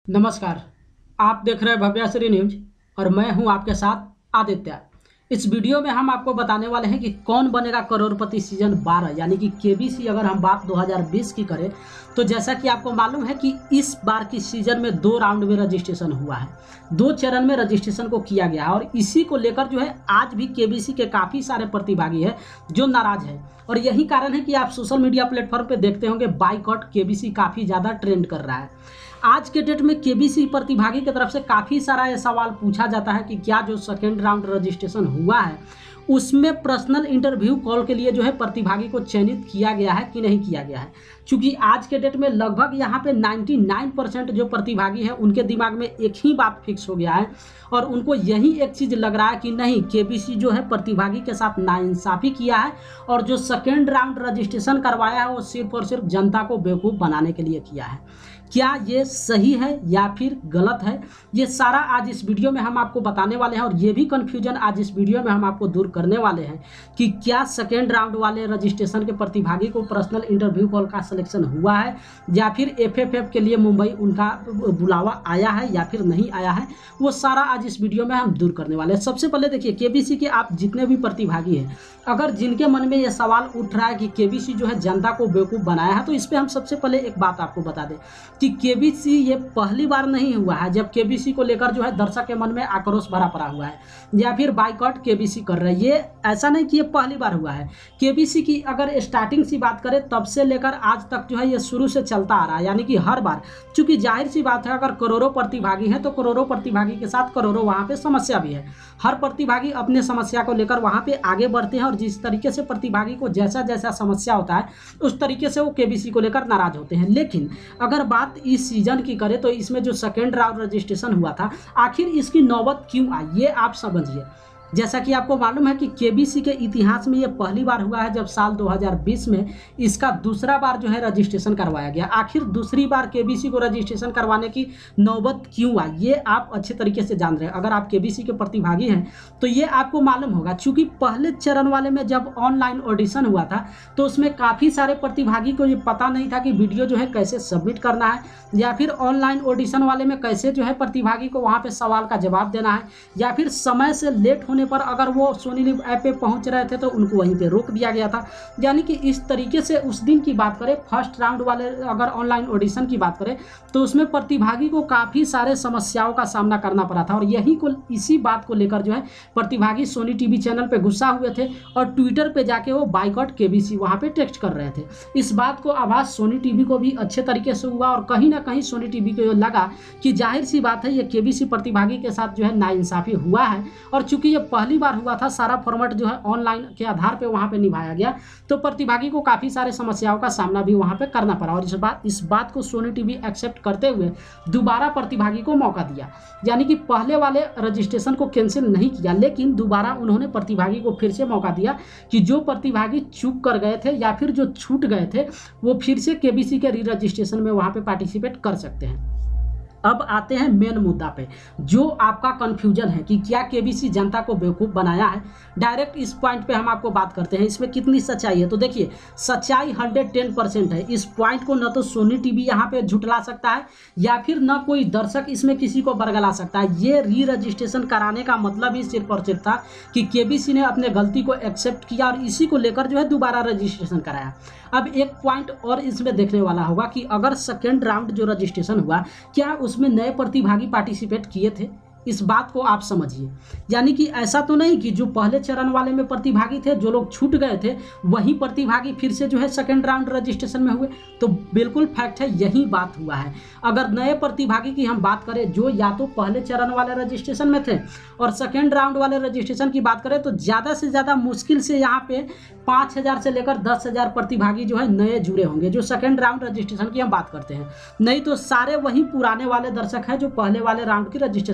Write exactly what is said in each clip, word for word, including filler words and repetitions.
नमस्कार। आप देख रहे हैं भव्यश्री न्यूज और मैं हूं आपके साथ आदित्य। इस वीडियो में हम आपको बताने वाले हैं कि कौन बनेगा करोड़पति सीजन बारह यानी कि केबीसी। अगर हम बात दो हज़ार बीस की करें तो जैसा कि आपको मालूम है कि इस बार की सीजन में दो राउंड में रजिस्ट्रेशन हुआ है, दो चरण में रजिस्ट्रेशन को किया गया है और इसी को लेकर जो है आज भी केबीसी के काफ़ी सारे प्रतिभागी हैं जो नाराज हैं। और यही कारण है कि आप सोशल मीडिया प्लेटफॉर्म पे देखते होंगे बाइकआउट केबीसी काफ़ी ज़्यादा ट्रेंड कर रहा है। आज के डेट में केबीसी प्रतिभागी की तरफ से काफ़ी सारा ये सवाल पूछा जाता है कि क्या जो सेकेंड राउंड रजिस्ट्रेशन हुआ है उसमें पर्सनल इंटरव्यू कॉल के लिए जो है प्रतिभागी को चयनित किया गया है कि नहीं किया गया है। क्योंकि आज के डेट में लगभग यहाँ पे निन्यानवे परसेंट जो प्रतिभागी हैं उनके दिमाग में एक ही बात फिक्स हो गया है और उनको यही एक चीज़ लग रहा है कि नहीं, केबीसी जो है प्रतिभागी के साथ नाइंसाफ़ी किया है और जो सेकेंड राउंड रजिस्ट्रेशन करवाया है वो सिर्फ और सिर्फ जनता को बेवकूफ़ बनाने के लिए किया है। क्या ये सही है या फिर गलत है, ये सारा आज इस वीडियो में हम आपको बताने वाले हैं और ये भी कन्फ्यूजन आज इस वीडियो में हम आपको दूर करने वाले हैं कि क्या सेकेंड राउंड वाले रजिस्ट्रेशन के प्रतिभागी को पर्सनल इंटरव्यू कॉल का सिलेक्शन हुआ है या फिर एफएफएफ के लिए मुंबई उनका बुलावा आया है या फिर नहीं आया है, वो सारा आज इस वीडियो में हम दूर करने वाले हैं। सबसे पहले देखिए, केबीसी के आप जितने भी प्रतिभागी हैं, अगर जिनके मन में ये सवाल उठ रहा है कि केबीसी जो है जनता को बेवकूफ़ बनाया है, तो इस पर हम सबसे पहले एक बात आपको बता दें कि केबीसी ये पहली बार नहीं हुआ है जब केबीसी को लेकर जो है दर्शक के मन में आक्रोश भरा पड़ा हुआ है या फिर बाइकआउट केबीसी कर रहे हैं। ये ऐसा नहीं कि ये पहली बार हुआ है। केबीसी की अगर स्टार्टिंग सी बात करें तब से लेकर आज तक जो है ये शुरू से चलता आ रहा है, यानी कि हर बार, चूंकि जाहिर सी बात है अगर करोड़ों प्रतिभागी हैं तो करोड़ों प्रतिभागी के साथ करोड़ों वहाँ पे समस्या भी है। हर प्रतिभागी अपने समस्या को लेकर वहाँ पे आगे बढ़ते हैं और जिस तरीके से प्रतिभागी को जैसा जैसा समस्या होता है उस तरीके से वो केबीसी को लेकर नाराज होते हैं। लेकिन अगर बात इस सीजन की करें तो इसमें जो सेकेंड राउंड रजिस्ट्रेशन हुआ था, आखिर इसकी नौबत क्यों आई ये आप समझिए। जैसा कि आपको मालूम है कि केबीसी के इतिहास में ये पहली बार हुआ है जब साल दो हज़ार बीस में इसका दूसरा बार जो है रजिस्ट्रेशन करवाया गया। आखिर दूसरी बार केबीसी को रजिस्ट्रेशन करवाने की नौबत क्यों आई ये आप अच्छे तरीके से जान रहे हैं। अगर आप केबीसी के प्रतिभागी हैं तो ये आपको मालूम होगा, चूँकि पहले चरण वाले में जब ऑनलाइन ऑडिशन हुआ था तो उसमें काफ़ी सारे प्रतिभागी को ये पता नहीं था कि वीडियो जो है कैसे सबमिट करना है या फिर ऑनलाइन ऑडिशन वाले में कैसे जो है प्रतिभागी को वहाँ पर सवाल का जवाब देना है या फिर समय से लेट पर अगर वो सोनी लिव ऐप पे पहुंच रहे थे तो उनको वहीं पे रोक दिया गया था। यानी कि इस तरीके से उस दिन की बात करें, फर्स्ट राउंड वाले अगर ऑनलाइन ऑडिशन की बात करें तो उसमें प्रतिभागी को काफ़ी सारे समस्याओं का सामना करना पड़ा था और यही को इसी बात को लेकर जो है प्रतिभागी सोनी टीवी चैनल पे गुस्सा हुए थे और ट्विटर पे जाके वो बाइकआउट केबीसी वहाँ पे टेक्स्ट कर रहे थे। इस बात को आभास सोनी टीवी को भी अच्छे तरीके से हुआ और कहीं ना कहीं सोनी टीवी को लगा कि जाहिर सी बात है ये केबीसी प्रतिभागी के साथ जो है नाइंसाफ़ी हुआ है और चूंकि ये पहली बार हुआ था, सारा फॉर्मेट जो है ऑनलाइन के आधार पे वहाँ पे निभाया गया तो प्रतिभागी को काफ़ी सारे समस्याओं का सामना भी वहाँ पे करना पड़ा और इस बात इस बात को सोनी टीवी एक्सेप्ट करते हुए दोबारा प्रतिभागी को मौका दिया। यानी कि पहले वाले रजिस्ट्रेशन को कैंसिल नहीं किया लेकिन दोबारा उन्होंने प्रतिभागी को फिर से मौका दिया कि जो प्रतिभागी चूक कर गए थे या फिर जो छूट गए थे वो फिर से केबीसी के री रजिस्ट्रेशन में वहाँ पे पार्टिसिपेट कर सकते हैं। अब आते हैं मेन मुद्दा पे, जो आपका कन्फ्यूजन है कि क्या केबीसी जनता को बेवकूफ़ बनाया है। डायरेक्ट इस पॉइंट पे हम आपको बात करते हैं, इसमें कितनी सच्चाई है। तो देखिए, सच्चाई हंड्रेड टेन परसेंट है। इस पॉइंट को न तो सोनी टीवी यहाँ पे झुटला सकता है या फिर न कोई दर्शक इसमें किसी को बरगला सकता है। ये री रजिस्ट्रेशन कराने का मतलब ही सिर्फ और सिर्फ था कि केबीसी ने अपने गलती को एक्सेप्ट किया और इसी को लेकर जो है दोबारा रजिस्ट्रेशन कराया। अब एक पॉइंट और इसमें देखने वाला होगा कि अगर सेकेंड राउंड जो रजिस्ट्रेशन हुआ, क्या उसमें नए प्रतिभागी पार्टिसिपेट किए थे, इस बात को आप समझिए। यानी कि ऐसा तो नहीं कि जो पहले चरण वाले में प्रतिभागी थे, जो लोग छूट गए थे, वही प्रतिभागी फिर से जो है सेकंड राउंड रजिस्ट्रेशन में हुए। तो बिल्कुल फैक्ट है, यही बात हुआ है। अगर नए प्रतिभागी की हम बात करें जो या तो पहले चरण वाले रजिस्ट्रेशन में थे और सेकेंड राउंड वाले रजिस्ट्रेशन की बात करें तो ज़्यादा से ज़्यादा मुश्किल से यहाँ पे पाँच हज़ार से लेकर दस हज़ार प्रतिभागी जो है नए जुड़े होंगे, जो सेकेंड राउंड रजिस्ट्रेशन की हम बात करते हैं। नहीं तो सारे वही पुराने वाले दर्शक हैं जो पहले वाले राउंड की रजिस्ट्रेशन के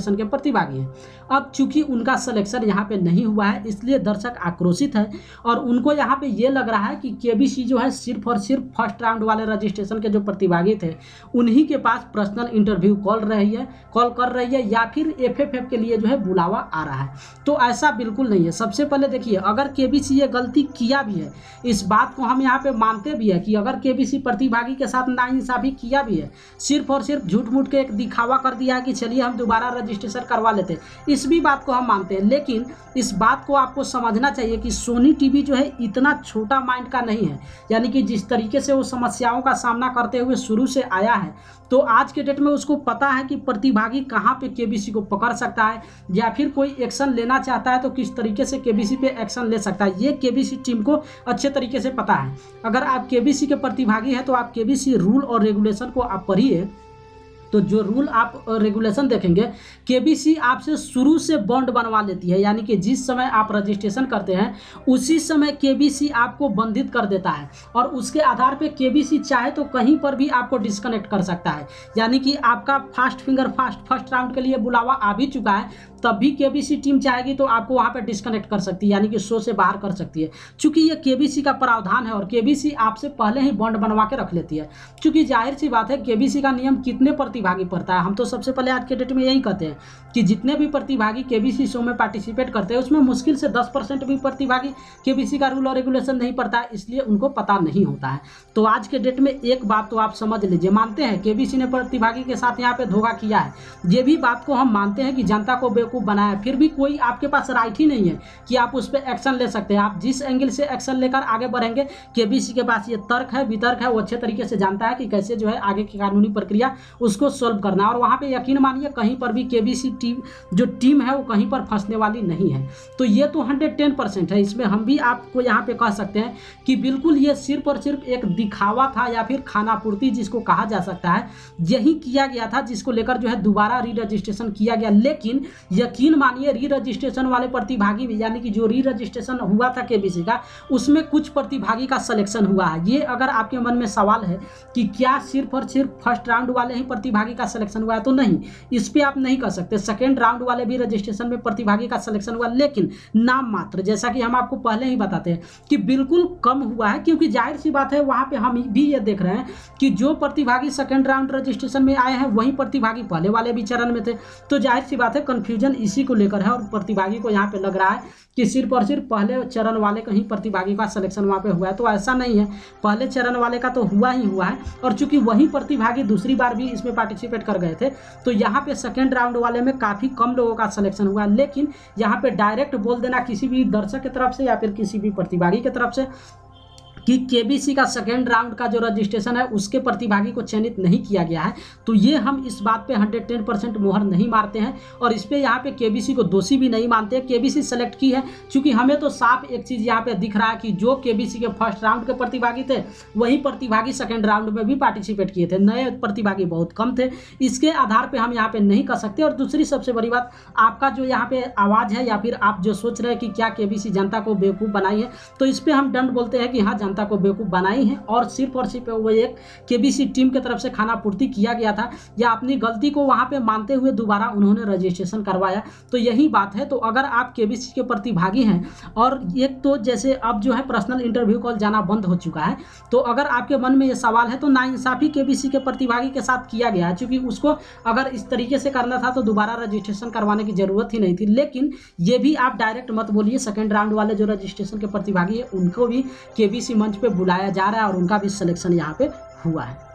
प्रतिभागी हैं। अब चूंकि उनका सिलेक्शन यहाँ पे नहीं हुआ है, इसलिए दर्शक आक्रोशित है और उनको यहाँ पे ये लग रहा है कि केबीसी जो है सिर्फ और सिर्फ फर्स्ट राउंड वाले रजिस्ट्रेशन के जो प्रतिभागी थे उन्हीं के पास पर्सनल इंटरव्यू कॉल रही है कॉल कर रही है या फिर एफएफएफ के लिए जो है बुलावा आ रहा है। तो ऐसा बिल्कुल नहीं है। सबसे पहले देखिए, अगर केबीसी ये गलती किया भी है, इस बात को हम यहाँ पे मानते भी है कि अगर केबीसी प्रतिभागी के साथ नाइंसाफी किया भी है, सिर्फ और सिर्फ झूठ मूठ के एक दिखावा कर दिया है कि चलिए हम दोबारा रजिस्ट्रेशन करवा लेते, इस भी बात को हम मानते हैं। लेकिन इस बात को आपको समझना चाहिए कि सोनी टीवी जो है इतना छोटा माइंड का नहीं है, यानी कि जिस तरीके से वो समस्याओं का सामना करते हुए शुरू से आया है, तो आज के डेट में उसको पता है कि प्रतिभागी कहाँ पे केबीसी को पकड़ सकता है या फिर कोई एक्शन लेना चाहता है तो किस तरीके से केबीसी पे एक्शन ले सकता है। ये केबीसी टीम को अच्छे तरीके से पता है। अगर आप केबीसी के प्रतिभागी हैं तो आप केबीसी रूल और रेगुलेशन को आप पढ़िए, तो जो रूल आप रेगुलेशन देखेंगे, केबीसी आपसे शुरू से बॉन्ड बनवा लेती है, यानी कि जिस समय आप रजिस्ट्रेशन करते हैं उसी समय केबीसी आपको बंधित कर देता है और उसके आधार पे केबीसी चाहे तो कहीं पर भी आपको डिस्कनेक्ट कर सकता है। यानी कि आपका fast finger fast first round के लिए बुलावा आ भी चुका है, तब भी केबीसी टीम चाहेगी तो आपको वहां पे डिस्कनेक्ट कर सकती है, यानी कि शो से बाहर कर सकती है। चूंकि ये केबीसी का प्रावधान है और केबीसी आपसे पहले ही बॉन्ड बनवा के रख लेती है। चूंकि जाहिर सी बात है, केबीसी का नियम कितने प्रतिभागी पड़ता है, हम तो सबसे पहले आज के डेट में यही कहते हैं कि जितने भी प्रतिभागी केबीसी शो में पार्टिसिपेट करते हैं उसमें मुश्किल से दस परसेंट भी प्रतिभागी केबीसी का रूल और रेगुलेशन नहीं पड़ता है, इसलिए उनको पता नहीं होता है। तो आज के डेट में एक बात तो आप समझ लीजिए, मानते हैं केबीसी ने प्रतिभागी के साथ यहाँ पे धोखा किया है, ये भी बात को हम मानते हैं कि जनता को बेवकूफ बनाया, फिर भी कोई आपके पास राइट ही नहीं है कि आप उस पर एक्शन ले सकते हैं। आप जिस एंगल से एक्शन लेकर आगे बढ़ेंगे, केबीसी के पास ये तर्क है, वितर्क है, वो अच्छे तरीके से जानता है कि कैसे जो है आगे की कानूनी प्रक्रिया उसको सोल्व करना। और वहां पे यकीन मानिए कहीं पर भी केबीसी टीम जो टीम है वो कहीं पर फंसने वाली नहीं है। तो ये तो हंड्रेड टेन परसेंट है, इसमें हम भी आपको यहाँ पे कह सकते हैं कि बिल्कुल ये सिर्फ और सिर्फ एक दिखावा था या फिर खानापूर्ति जिसको कहा जा सकता है, यही किया गया था, जिसको लेकर जो है दोबारा री रजिस्ट्रेशन किया गया। लेकिन यकीन मानिए री रजिस्ट्रेशन वाले प्रतिभागी भी, यानी कि जो री रजिस्ट्रेशन हुआ था केबीसी का, उसमें कुछ प्रतिभागी का सिलेक्शन हुआ है। ये अगर आपके मन में सवाल है कि क्या सिर्फ और सिर्फ फर्स्ट राउंड वाले ही प्रतिभागी का सिलेक्शन हुआ है, तो नहीं, इस पे आप नहीं कह सकते। सेकेंड राउंड वाले भी रजिस्ट्रेशन में प्रतिभागी का सिलेक्शन हुआ, लेकिन नाम मात्र, जैसा कि हम आपको पहले ही बताते हैं कि बिल्कुल कम हुआ है, क्योंकि जाहिर सी बात है वहां पे हम भी ये देख रहे हैं कि जो प्रतिभागी सेकेंड राउंड रजिस्ट्रेशन में आए हैं वही प्रतिभागी पहले वाले भी चरण में थे। तो जाहिर सी बात है कंफ्यूजन इसी को लेकर है और प्रतिभागी को यहाँ पे लग रहा है कि सिर्फ और सिर्फ पहले चरण वाले का ही प्रतिभागी का सिलेक्शन वहाँ पे हुआ है। तो ऐसा नहीं है, पहले चरण वाले का तो हुआ ही हुआ है और चूंकि वही प्रतिभागी दूसरी बार भी इसमें पार्टिसिपेट कर गए थे, तो यहाँ पे सेकेंड राउंड वाले में काफ़ी कम लोगों का सिलेक्शन हुआ। लेकिन यहाँ पे डायरेक्ट बोल देना किसी भी दर्शक की तरफ से या फिर किसी भी प्रतिभागी की तरफ से कि केबीसी का सेकेंड राउंड का जो रजिस्ट्रेशन है उसके प्रतिभागी को चयनित नहीं किया गया है, तो ये हम इस बात पे हंड्रेड टेन परसेंट मोहर नहीं मारते हैं और इस पे यहाँ पे केबीसी को दोषी भी नहीं मानते हैं। केबीसी सेलेक्ट की है, क्योंकि हमें तो साफ एक चीज़ यहाँ पे दिख रहा है कि जो केबीसी के फर्स्ट राउंड के प्रतिभागी थे वही प्रतिभागी सेकेंड राउंड में भी पार्टिसिपेट किए थे, नए प्रतिभागी बहुत कम थे। इसके आधार पर हम यहाँ पे नहीं कर सकते। और दूसरी सबसे बड़ी बात, आपका जो यहाँ पे आवाज़ है या फिर आप जो सोच रहे हैं कि क्या केबीसी जनता को बेवकूफ़ बनाई है, तो इस पर हम दंड बोलते हैं कि हाँ, जनता को बेवकूफ बनाई है और सिर्फ और सिर्फ वो एक केबीसी टीम की तरफ से खाना पूर्ति किया गया था या अपनी गलती को वहां पे मानते हुए दोबारा उन्होंने रजिस्ट्रेशन करवाया। तो यही बात है। तो अगर आप केबीसी के प्रतिभागी हैं और एक तो जैसे अब जो है पर्सनल इंटरव्यू कॉल जाना बंद हो चुका है, तो अगर आपके मन में ये सवाल है तो नाइंसाफी केबीसी के प्रतिभागी के साथ किया गया है, क्योंकि उसको अगर इस तरीके से करना था तो दोबारा रजिस्ट्रेशन करवाने की जरूरत ही नहीं थी। लेकिन ये भी आप डायरेक्ट मत बोलिए, सेकेंड राउंड वाले जो रजिस्ट्रेशन के प्रतिभागी है उनको भी केबीसी मंच पे बुलाया जा रहा है और उनका भी सिलेक्शन यहाँ पे हुआ है।